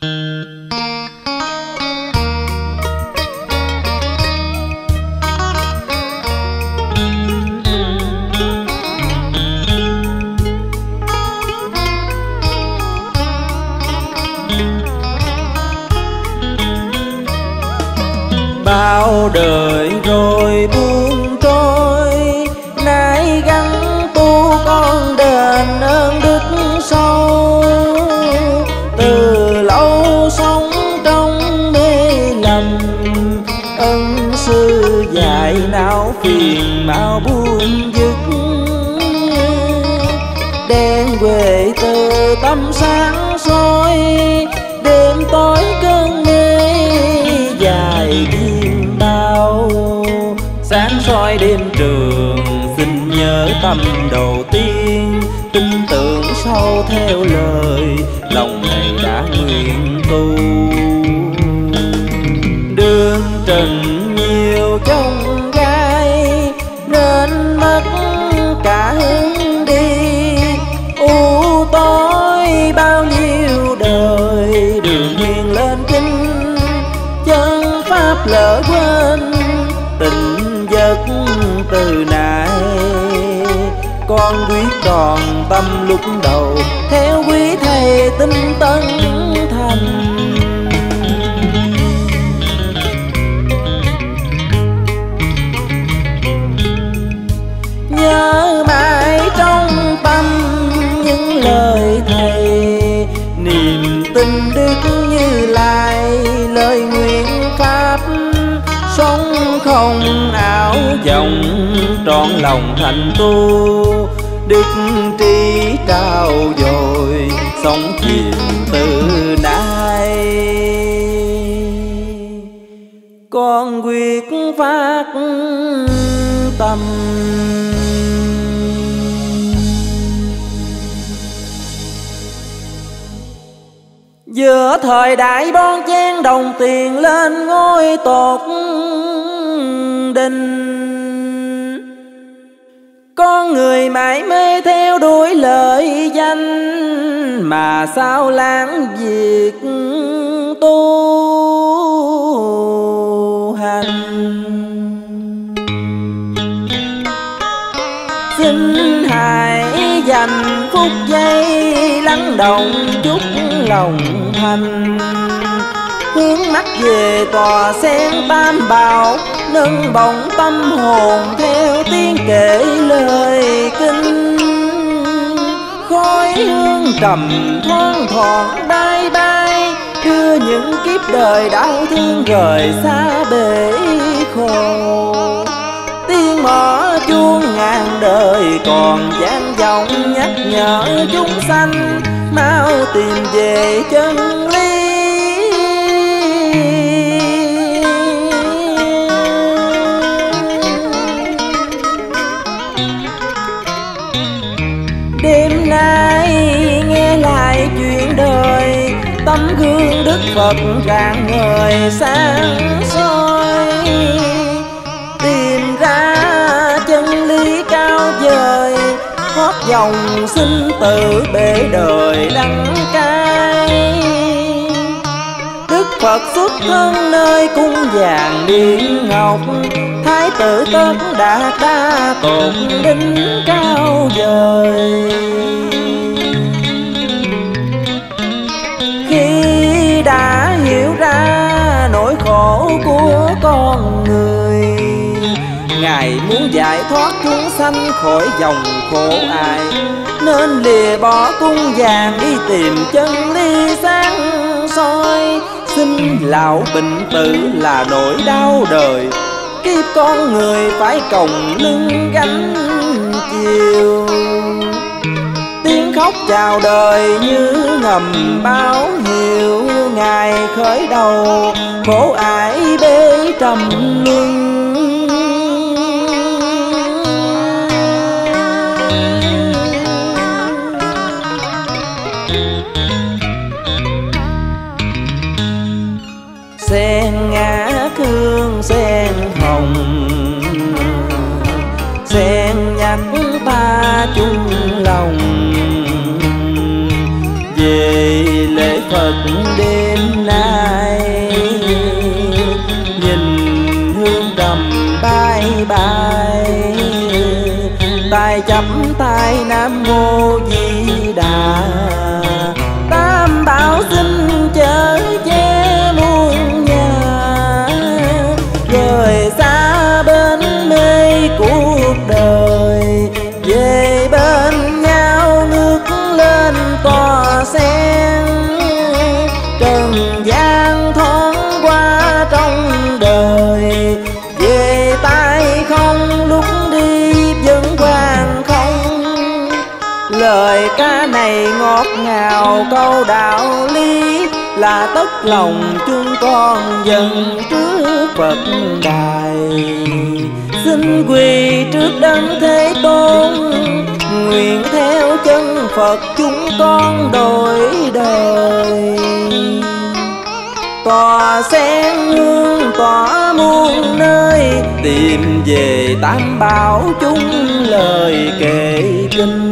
Bao đời rồi buông trôi, nay gắn tu con đền ơn đức sâu. Từ lâu sống trong mê lầm, ân sư dạy não phiền mau buông dứt. Đen về từ tâm sáng soi, đêm tối cơn mê dài đêm bao. Sáng soi đêm trường xin nhớ tâm đầu tiên, tin tưởng sau theo lời lòng này đã nguyện tu. Đường trần nhiều chông gai nên mất cả hướng đi. U tối bao nhiêu đời đường hiền lên kinh, chân pháp lỡ quên tình giấc từ nay. Con quyết tròn tâm lúc đầu, theo quý thầy tinh tấn thành. Nhớ mãi trong tâm những lời thầy, niềm tin đức Như Lai lời nguyện pháp. Sống không ảo vọng, trọn lòng thành tu, đức trí trao dồi sống thiền từ nay. Con quyết phát tâm. Giữa thời đại bon chen đồng tiền lên ngôi tột đỉnh, con người mãi mê theo đuổi lợi danh, mà sao lãng việc tu hành. Xin hãy dành phút giây lắng động chút lòng thành, hướng mắt về tòa sen tam bảo, nâng bồng tâm hồn theo tiếng kể lời kinh. Khói hương trầm thoang thoảng bay bay, đưa những kiếp đời đau thương rời xa bể khổ. Tiếng mõ chuông ngàn đời còn vang vọng nhắc nhở chúng sanh mau tìm về chân lý. Đêm nay nghe lại chuyện đời, tấm gương Đức Phật rạng ngời sáng soi. Tìm ra chân lý cao vời, thoát dòng sinh tử bể đời đắng cay. Đức Phật xuất thân nơi cung vàng điện ngọc, thái tử Tất Đạt Đa tột đỉnh cao vời. Khi đã hiểu ra nỗi khổ của con người, Ngài muốn giải thoát chúng sanh khỏi dòng khổ ải, nên lìa bỏ cung vàng đi tìm chân lý sáng soi. Sinh lão bệnh tử là nỗi đau đời, kiếp con người phải còng lưng gánh chiều. Tiếng khóc chào đời như ngầm báo hiệu, Ngài khởi đầu khổ ải bế trầm luân. Sen ngã cương sen hồng, sen nhắc ta chung lòng về lễ Phật Phật đêm nay. Nhìn hương trầm bay bay, tay chắp tay Nam Mô Di Đà. Tam bảo xin chở che muôn nhà, rời xa bên mê cuộc đời, về bên nhau nước lên tỏa sen. Trần gian thoáng qua trong đời, về tay không lúc đi vẫn vang không. Lời ca này ngọt ngào câu đạo lý, là tất lòng chúng con dâng trước Phật đài. Xin quỳ trước đấng Thế Tôn, nguyện theo chân Phật chúng con đổi đời. Tòa sen hương tỏa muôn nơi, tìm về Tam Bảo chung lời kệ kinh.